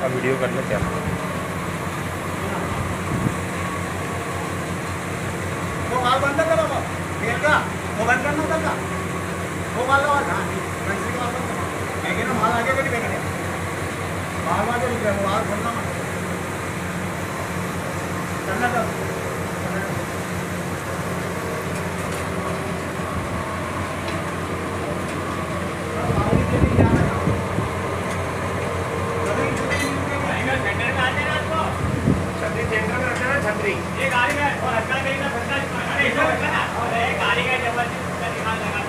का वीडियो करना चाहता हूँ। वो माल बंद करो, तेल का वो बंद करना था का वो माल का हाँ कंट्री का माल है कि ना माल आगे कभी फेंकने माल आगे निकले माल खोलना करना था छतरी ये गाड़ी में और हल्का कहीं ना अरे गाड़ी का जबरदस्त निकाल लगा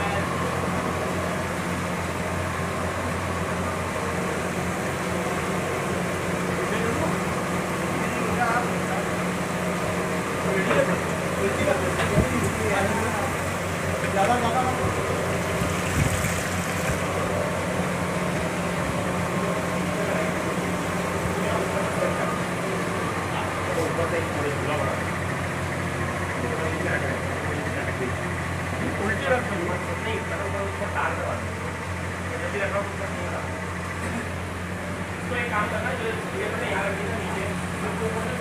उल्टी रख नहीं तार इसको एक काम करना जो यहाँ रखिए नीचे